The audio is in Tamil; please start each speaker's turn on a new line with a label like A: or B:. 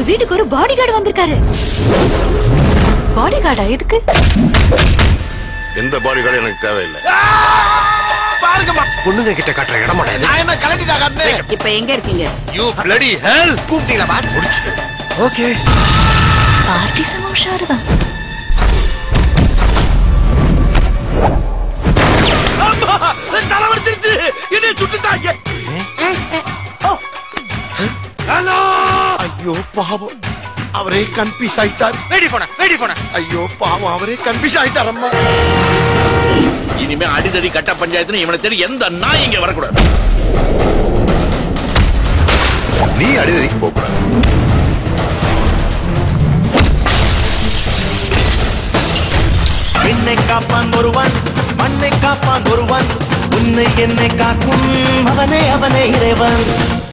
A: நம்ம வீட்டுக்கு ஒரு பாடி கார்டு வந்திருக்காரு. பாடி கார்டா? எதுக்கு?
B: எந்த பாடி கார்டு எனக்கு தேவையில்லை.
C: பாருங்கம்மா, பொண்ணுங்க கிட்ட காட்டுற இடமா இது? நான் என்ன கலட்டிட்டா காட்டுனேன்?
D: இப்ப எங்க இருக்கீங்க?
C: You bloody hell! கூப்பிட்டீங்களா பாத்? முடிச்சு. ஓகே.
A: பார்ட்டி சமம் உஷாருதான்.
C: அம்மா, தலை வலிச்சிருச்சு. என்னை சுட்டுட்டாங்க. ஹலோ! ஐயோ பாவம், அவரே கன்ஃபியூஸ் ஆயிட்டார்.
E: வெடி போன.
C: ஐயோ பாவம், அவரே கன்ஃபியூஸ் ஆயிட்டார் அம்மா.
B: இனிமே அடிதடி கட்ட பஞ்சாயத்துன்னு இவனை தேடி எந்த நாய் இங்க வரக்கூடாது. நீ அடிதடிக்கு போகக்கூடாது.
F: என்னை காப்பான் ஒருவன், மண்ணை காப்பான் ஒருவன், உன்னை என்னை காக்கும் அவனே இறைவன்.